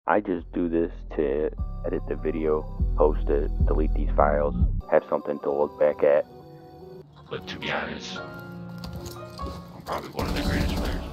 I just do this to edit the video, post it, delete these files, have something to look back at. But to be honest, I'm probably one of the greatest players